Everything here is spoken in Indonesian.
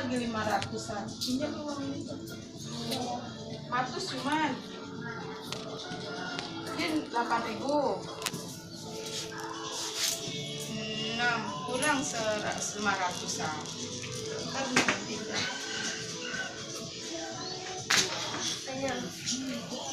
lagi 500-an. Pinjam uang itu. 100 cuman. Ini 8.000. 6 kurang 500-an. Kan tidak.